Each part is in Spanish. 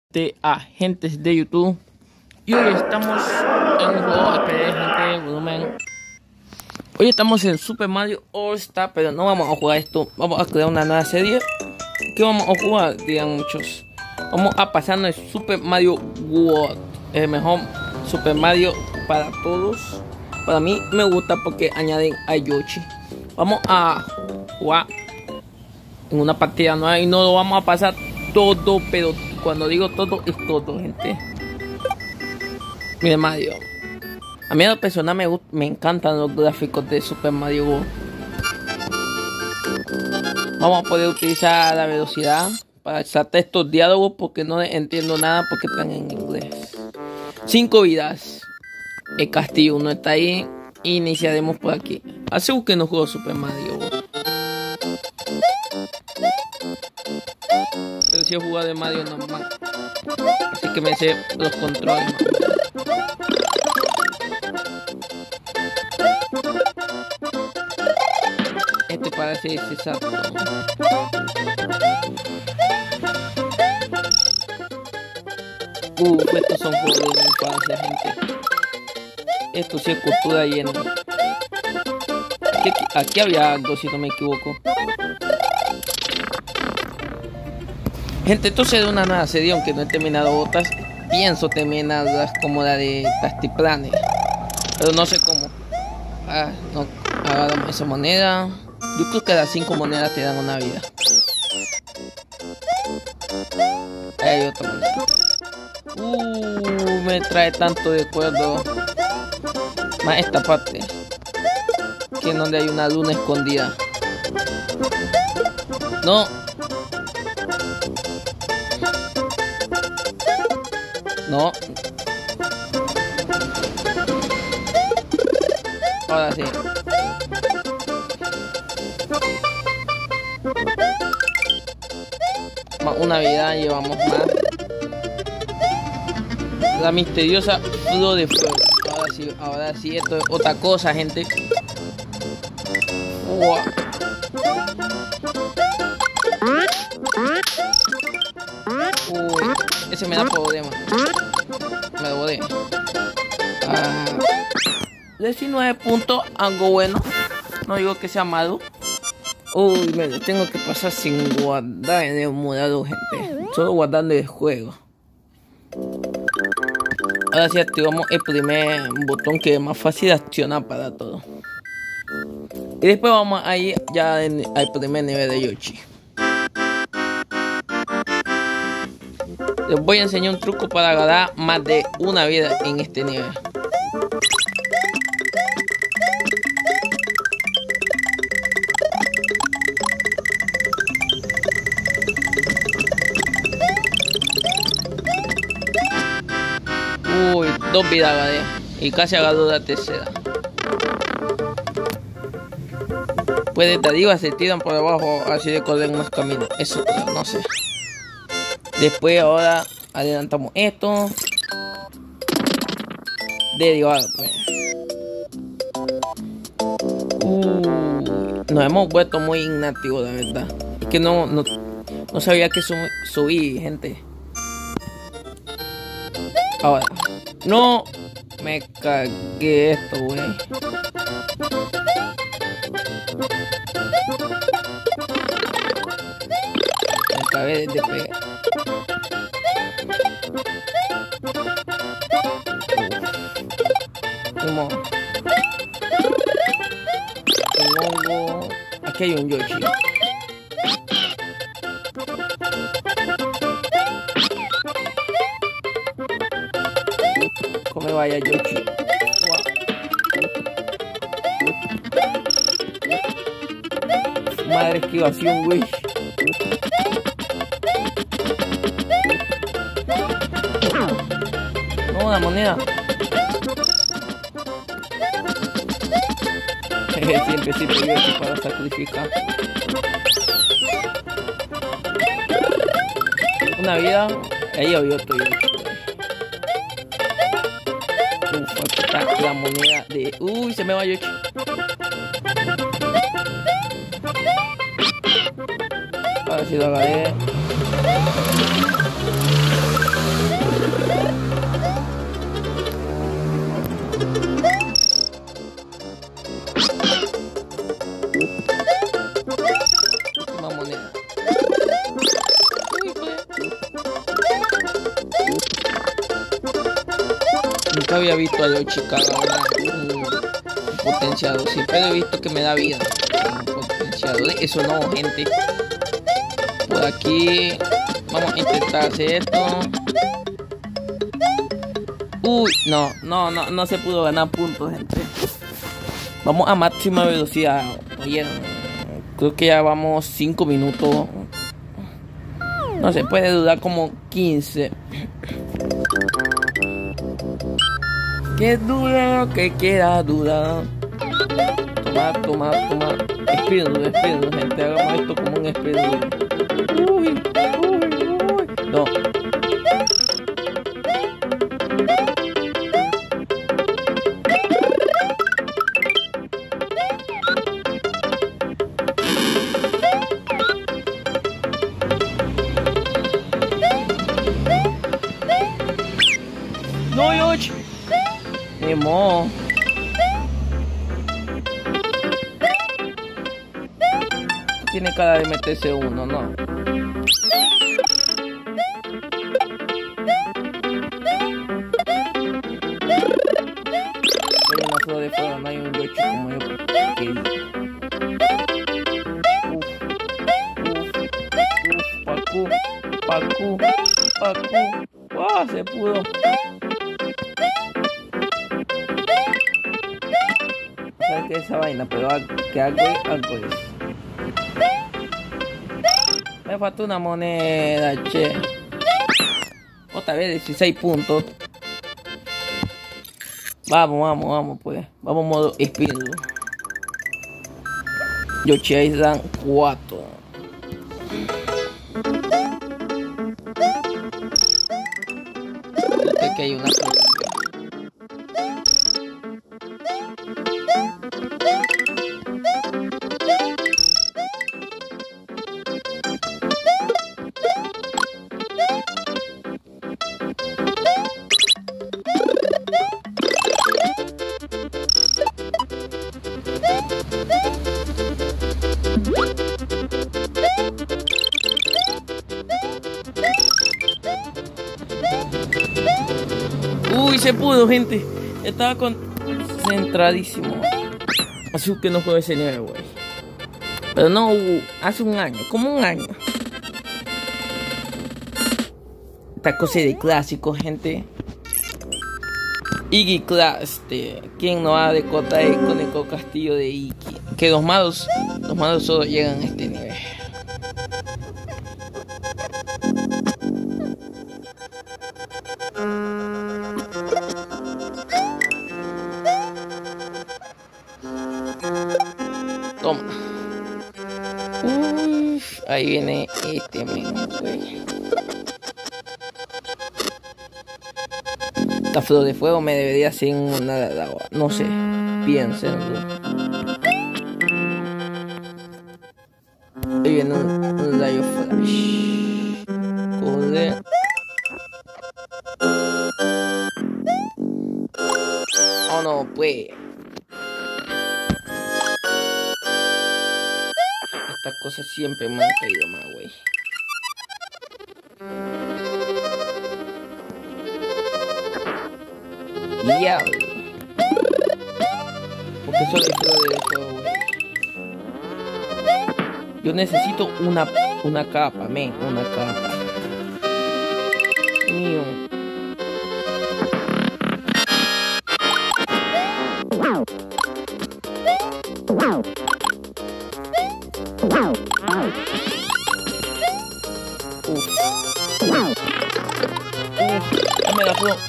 De agentes de YouTube. Y hoy estamos en un juego. Esperen, gente, volumen. Hoy estamos en Super Mario All Star, pero no vamos a jugar esto. Vamos a crear una nueva serie. ¿Qué vamos a jugar? Dirán muchos. Vamos a pasarnos el Super Mario World, el mejor Super Mario para todos. Para mí me gusta porque añaden a Yoshi. Vamos a jugar en una partida nueva y no lo vamos a pasar todo, pero cuando digo todo es todo, gente. Miren Mario. A mí a lo personal me encantan los gráficos de Super Mario World. Vamos a poder utilizar la velocidad para saltar estos diálogos porque no entiendo nada porque están en inglés. 5 vidas. El castillo no está ahí. Iniciaremos por aquí. Hace que no juego Super Mario World. Pero si he jugado de Mario normal. Así que me sé los controles. Este parece exacto. Estos son juegos de mi infancia, gente. Esto sí es cultura llena. Aquí había algo, si no me equivoco. Gente, esto se da una nueva serie, aunque no he terminado otras. Pienso terminarlas como la de Tastiplane, pero no sé cómo. No, agarramos esa moneda. Yo creo que las 5 monedas te dan una vida. Hay otra moneda. Me trae tanto recuerdo. Más esta parte, que es donde hay una luna escondida. No. No. Ahora sí. Más una vida, llevamos más. La misteriosa flor de fuego. Ahora sí, esto es otra cosa, gente. Wow. Ese me da problema. Me lo bodé. 19 puntos, algo bueno. No digo que sea malo. Me lo tengo que pasar sin guardar en el emulador, gente. Solo guardando el juego. Ahora sí activamos el primer botón que es más fácil de accionar para todo. Y después vamos a ir ya al primer nivel de Yoshi. Les voy a enseñar un truco para ganar más de una vida en este nivel. Dos vidas gané y casi agarró la tercera. Pues desde arriba se tiran por abajo así de correr unos caminos. Eso no sé. Después ahora adelantamos esto. Derivado pues. Nos hemos vuelto muy inactivos, la verdad. Es que no sabía que subí, gente. Ahora. No me cagué esto, güey. Me cagué de pegar. ¿Cómo? Un hongo. Aquí hay un Yoshi. Me vaya Yoshi. Wow. Madre esquivación, güey. No, una moneda. Siempre sí Yoshi para sacrificar. Una vida. Ahí había otro Yoshi. La moneda de... se me va Yoshi. Ahora sí lo agarré. Última moneda. Nunca había visto a Yoshi cagar un potenciador. Siempre he visto que me da vida un potenciador. Eso no, gente. Por aquí vamos a intentar hacer esto. Uy, no se pudo ganar puntos, gente. Vamos a máxima velocidad. Oye, creo que ya vamos 5 minutos. No se puede dudar como 15. Que dura, que queda duda. Toma. Speedrun, gente. Hagamos esto como un speedrun. Uy. No. No, Yoshi. Nemo. Tiene cara de meterse uno, ¿no? Hay una flor de fuego, no hay un Yoshi como yo. Pacu. ¡Wow! Se pudo. ¿Sabes qué es esa vaina? Pero que algo es. Me falta una moneda, che. Otra vez 16 puntos. Vamos, pues. Vamos modo speedrun. Yoshi Island 4. Que hay una cosa. Uy, se pudo, gente. Estaba concentradísimo. Así que no juego ese nivel, güey. Pero no, hace un año, como un año. Esta cosa de clásicos, gente. Iggy Class, ¿quién no ha de cotar el icónico castillo de Iggy? Que los malos solo llegan a este nivel. Toma. Uf, ahí viene este mismo, güey. Esta flor de fuego me debería hacer una de agua. No sé, piénsenlo. Ahí viene un rayo flash. Corre. Oh no, pues. Estas cosas siempre me han caído mal, güey. Diablo. Porque solo es flor de fuego, güey. Yo necesito una capa, una capa. Mío. Dame la flor.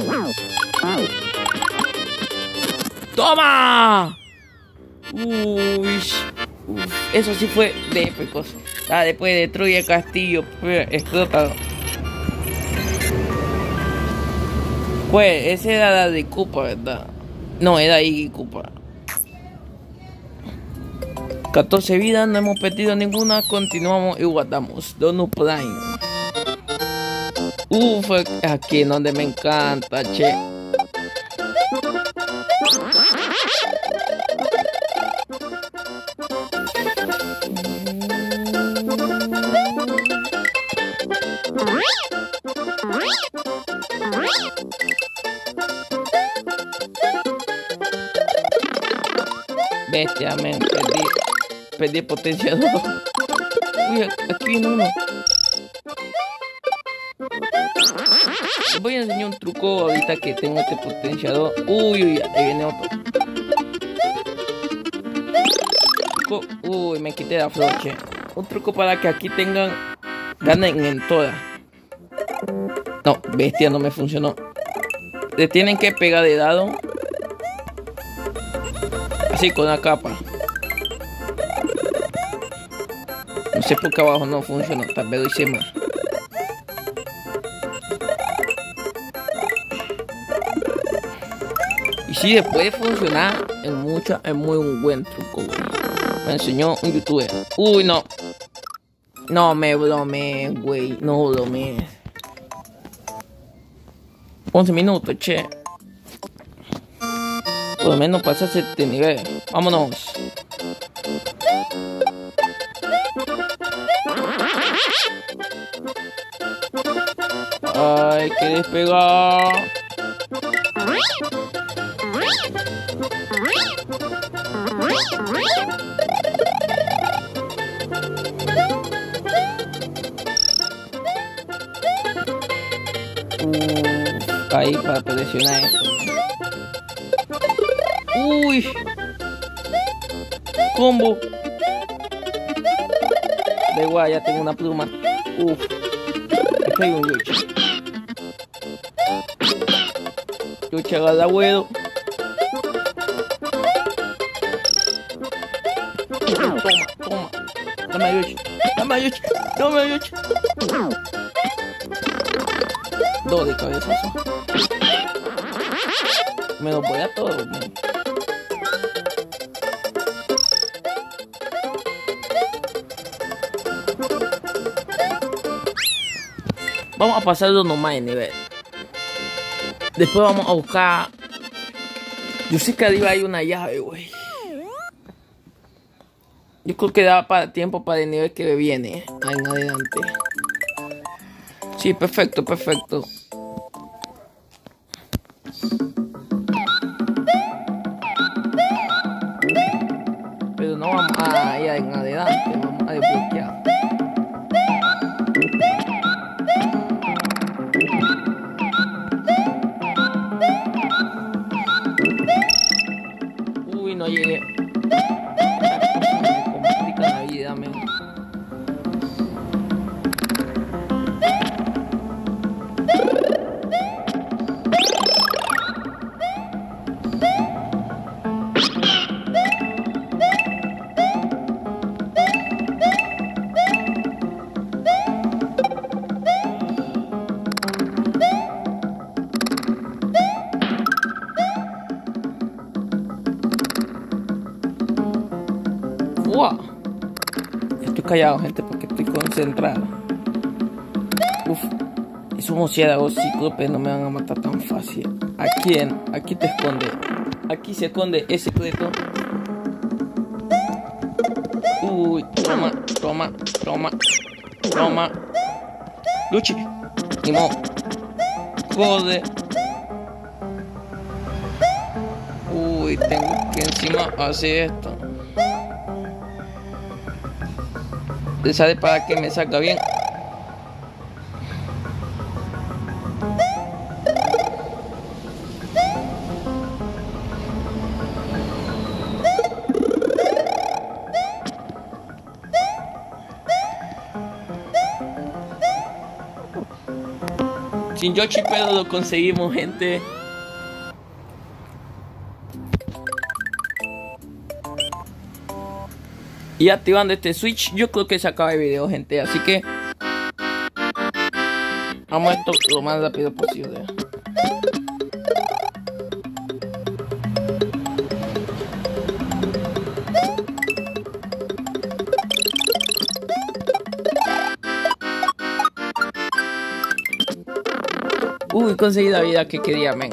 ¡Toma! Uy, eso sí fue de épicos. Después destruye el castillo, explota. Pues, ese era la de Koopa, ¿verdad? No, era Iggy Koopa. 14 vidas, no hemos perdido ninguna. Continuamos y guardamos. Donut Prime. Uf, aquí en donde me encanta, che. Bestia, men, perdí potenciador. Uy, aquí viene uno. Les voy a enseñar un truco ahorita que tengo este potenciador. Uy, uy, ahí viene otro. Uy, me quité la floche. Un truco para que aquí ganen en todas. No, bestia, no me funcionó. Le tienen que pegar de lado. Así con la capa. No sé por qué abajo no funcionó. Tal vez lo hice mal. Y sí, puede funcionar es muy un buen truco, güey. Me enseñó un youtuber. Uy, no. No me bromees, güey. No bromees. 11 minutos, che. Por lo menos pasase este nivel. Vámonos. Ay, que despegar. Ahí para presionar esto. Uy. Combo. Da igual, ya tengo una pluma. Uf. Aquí hay un Yoshi. Yoshi agarra vuelo. Toma. Dame a Yoshi. Dame a Yoshi. Dos de cabezazo. Me lo voy a todo, man. Vamos a pasarlo nomás de nivel. Después vamos a buscar. Yo sé que arriba hay una llave, güey. Yo creo que da tiempo para el nivel que viene. Ahí en adelante. Sí, perfecto. Pero no vamos a ir en adelante. Vamos a desbloquear. Uy, no llegué. Me complica la vida, men. ¡Wow! Estoy callado, gente, porque estoy concentrado. Uf, esos murciélagos cíclopes no me van a matar tan fácil. Aquí te esconde. Aquí se esconde el secreto. Uy, toma. Luchi. Ni modo. Joder. Uy, tengo que encima hacer esto. ¿Te sale para que me salga bien? Sin Yoshi, pero lo conseguimos, gente. Y activando este switch, yo creo que se acaba el video, gente. Así que vamos a esto lo más rápido posible. Uy, conseguí la vida que quería, men.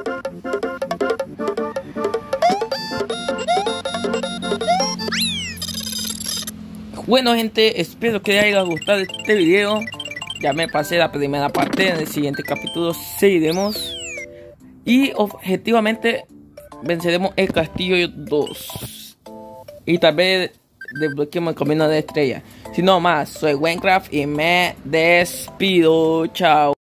Bueno, gente, espero que les haya gustado este video. Ya me pasé la primera parte. En el siguiente capítulo seguiremos. Y objetivamente venceremos el castillo 2. Y tal vez desbloqueemos el camino de estrella. Si no más, soy Winecraft y me despido. Chao.